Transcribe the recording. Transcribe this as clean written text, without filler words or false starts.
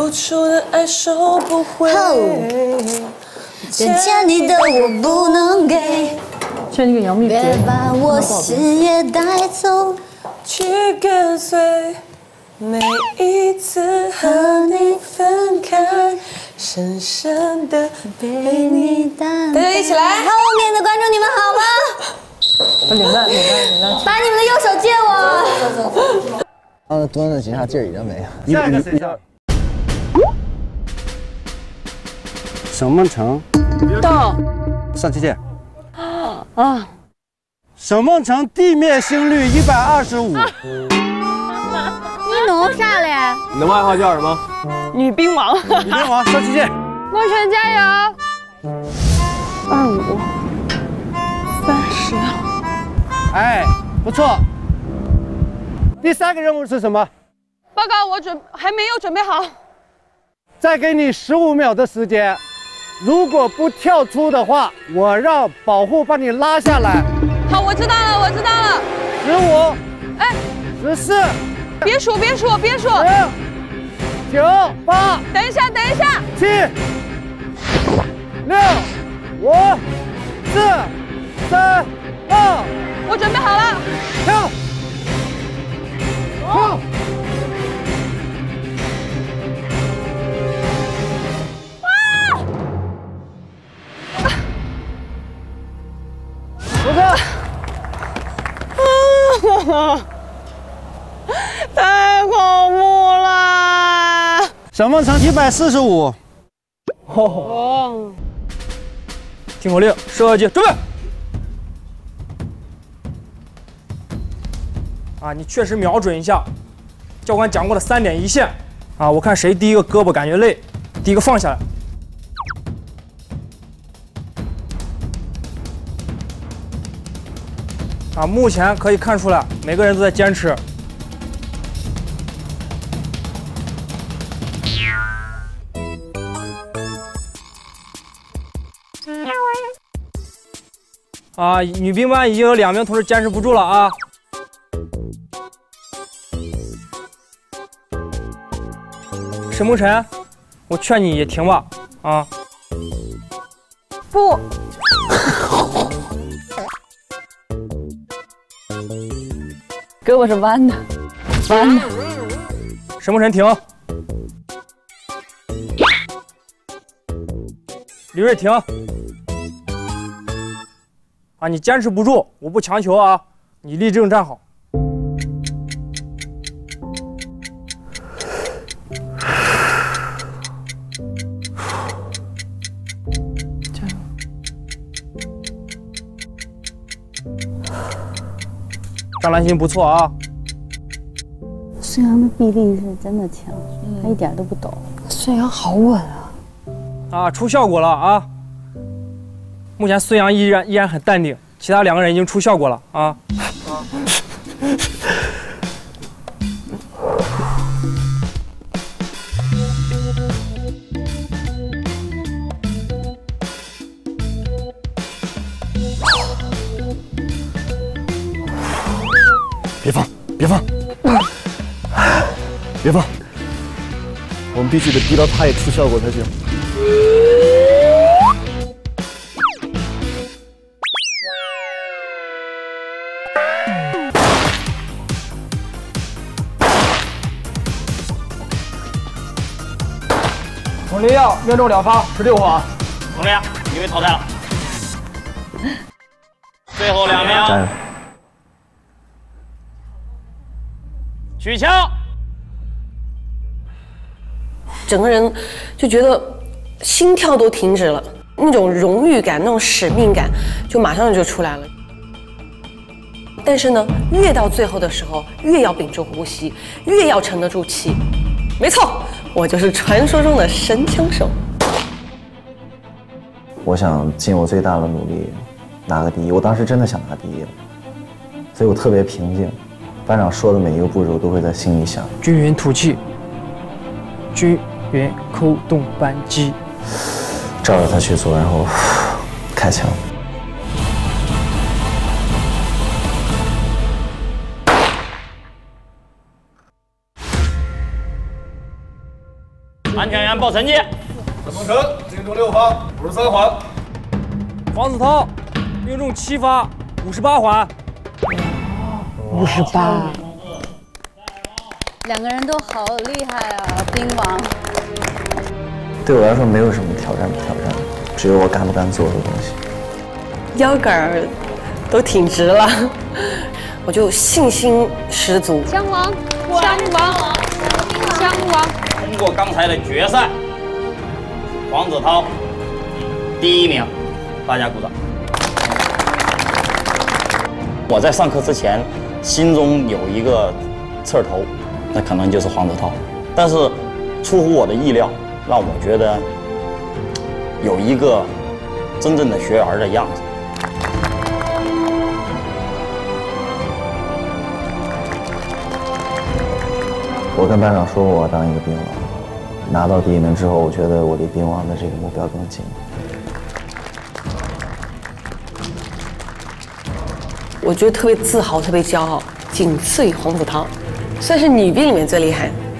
付出的爱收不回， 真欠你的我不能给， 像那个杨幂别把我心也带走， 去跟随每一次和你分开，深深的被你打败。大家一起来， 后面的观众你们好吗？ 脸蛋， 把你们的右手借我。 刚才蹲了几下劲儿已经没了。 下一个谁上？ 沈梦辰到上期见。 啊， 沈梦辰地面心率125。 你弄啥嘞？ 你的外号叫什么？ 女兵王， 女兵王，上期见。 梦辰加油！25、30。 哎，不错。第3个任务是什么？ 报告，我还没有准备好。 再给你15秒的时间，如果不跳出的话，我让保护把你拉下来。 好，我知道了，我知道了。 15， 哎 ，14， 别数 10，9，8， 等一下， 7，6，5，4，3，2， 我准备好了。 跳！跳！不错。 太恐怖了！ 沈梦辰145。 哦， 听口令，射击，准备。啊，你确实瞄准一下，教官讲过的3点一线。啊，我看谁第一个胳膊感觉累，第一个放下来。啊，目前可以看出来，每个人都在坚持。啊，女兵班已经有2名同志坚持不住了啊！沈梦辰，我劝你也停吧，啊！ 不，胳膊是弯的，弯的。 沈梦辰停，李锐停。啊，你坚持不住，我不强求啊，你立正站好。 加油！ 张兰心不错啊。 孙杨的臂力是真的强，他一点都不抖。 孙杨好稳啊！ 啊，出效果了啊！目前孙杨依然很淡定，其他2个人已经出效果了啊！ 别放，别放，别放！我们必须得逼到他也出效果才行。 佟丽娅命中2发，16发。 佟丽娅，你被淘汰了。最后2名， 加油！ 举枪。 整个人就觉得心跳都停止了，那种荣誉感、那种使命感就马上就出来了。但是呢，越到最后的时候，越要屏住呼吸，越要沉得住气。没错，我就是传说中的神枪手。 我想尽我最大的努力拿个第一，我当时真的想拿第一了，所以我特别平静。班长说的每一个步骤都会在心里想。 均匀吐气，均匀扣动扳机， 照着他去做，然后开枪。 安全员报成绩。 陈梦辰命中6发，53环。 黄子韬命中7发，58环。 58。 两个人都好厉害啊，兵王。 对我来说没有什么挑战不挑战，只有我敢不敢做的东西。 腰杆儿都挺直了，我就信心十足。 枪王，枪王，枪王。 通过刚才的决赛，黄子韬第1名，大家鼓掌。我在上课之前，心中有一个刺儿头，那可能就是黄子韬，但是出乎我的意料，让我觉得有一个真正的学员的样子。 我跟班长说过我要当一个兵王，拿到第1名之后，我觉得我离兵王的这个目标更近。 我觉得特别自豪，特别骄傲，仅次于黄子韬，算是女兵里面最厉害的。